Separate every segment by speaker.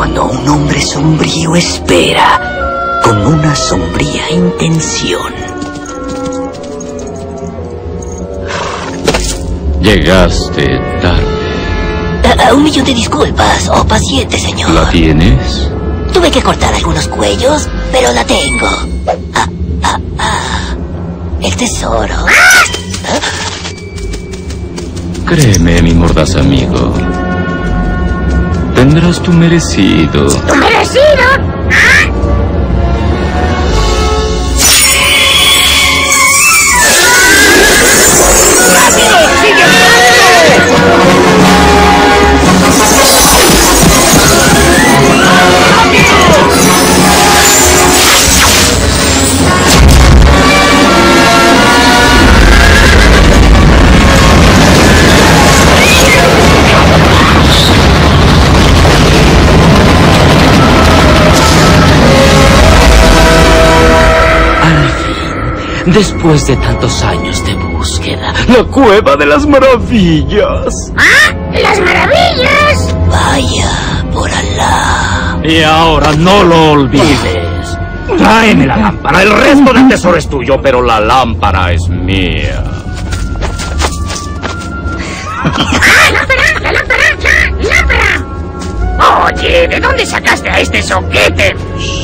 Speaker 1: cuando un hombre sombrío espera con una sombría intención.
Speaker 2: Llegaste tarde.
Speaker 1: 1.000.000 de disculpas, oh paciente señor.
Speaker 2: ¿La tienes?
Speaker 1: Tuve que cortar algunos cuellos, pero la tengo. El tesoro.
Speaker 2: Créeme, mi mordaz amigo. Tendrás tu merecido.
Speaker 3: ¿Tu merecido?
Speaker 1: Después de tantos años de búsqueda, la Cueva de las Maravillas.
Speaker 3: ¡Ah! ¡Las maravillas!
Speaker 1: Vaya, por Alá.
Speaker 4: Y ahora no lo olvides. Tráeme la lámpara. El resto del tesoro es tuyo, pero la lámpara es mía.
Speaker 3: ¡La lámpara! Oye, ¿de dónde sacaste a este soquete?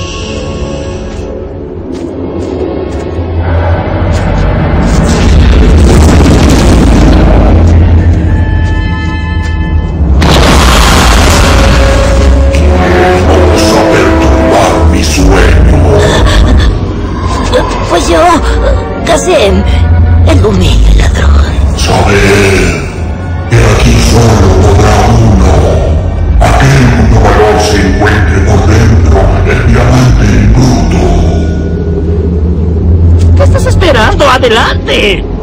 Speaker 1: Pues yo, Qasem, el humilde ladrón.
Speaker 5: Saber que aquí solo podrá uno. Aquel cuyo valor se encuentre por dentro, el diamante en bruto.
Speaker 4: ¿Qué estás esperando? ¡Adelante!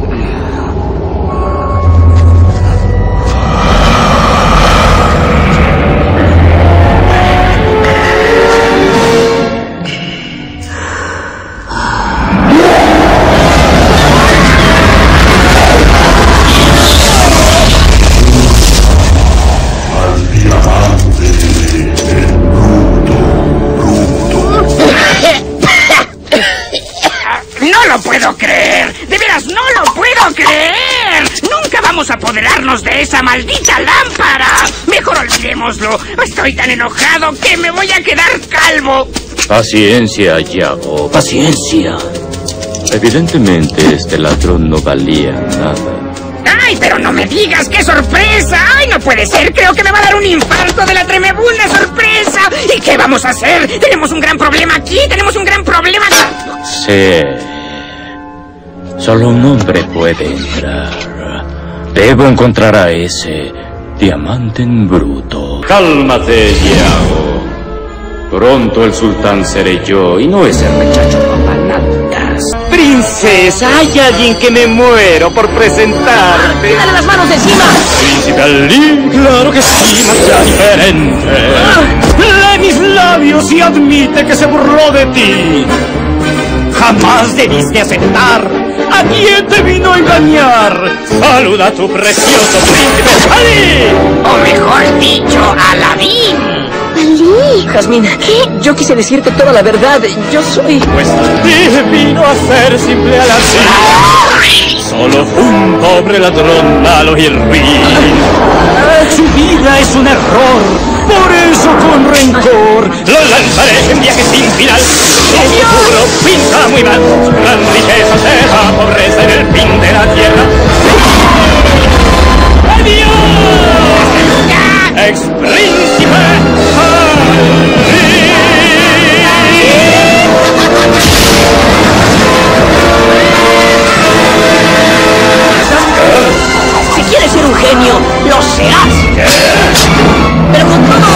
Speaker 3: ¡No lo puedo creer! ¡De veras, no lo puedo creer! ¡Nunca vamos a apoderarnos de esa maldita lámpara! ¡Mejor olvidémoslo! Estoy tan enojado que me voy a quedar calvo.
Speaker 2: Paciencia, Yago, paciencia. Evidentemente este ladrón no valía nada.
Speaker 3: ¡Ay, pero no me digas! ¡Qué sorpresa! ¡Ay, no puede ser! Creo que me va a dar un infarto de la tremebunda sorpresa. ¿Y qué vamos a hacer? Tenemos un gran problema aquí. Tenemos un gran problema.
Speaker 2: Sí. Solo un hombre puede entrar. Debo encontrar a ese diamante en bruto. Cálmate, Yago. Pronto el sultán seré yo y no ese muchacho papanatas.
Speaker 4: ¡Princesa! ¡Hay alguien que me muero por presentarte!
Speaker 1: ¡Quítale las manos de encima!
Speaker 2: ¡Príncipe Ali! ¡Claro que sí, más ya diferente!
Speaker 4: ¡Lee mis labios y admite que se burló de ti! ¡Jamás debiste aceptar! ¿A quién te vino a engañar? ¡Saluda a tu precioso príncipe Ali!
Speaker 3: O mejor dicho, Aladín.
Speaker 6: ¡Ali!
Speaker 1: Jazmín, yo quise decirte toda la verdad. Yo soy...
Speaker 4: Pues Ali vino a ser simple Aladín. Solo un pobre ladrón malo y ruin. Su vida es un error. Por eso con rencor lo lanzaré en viaje sin final. Su futuro pinta muy mal. Su gran riqueza será pobreza en el fin de la tierra. ¡Adiós! ¡Ex-príncipe Ali!
Speaker 1: Si quieres ser un genio, lo serás. Pero con todo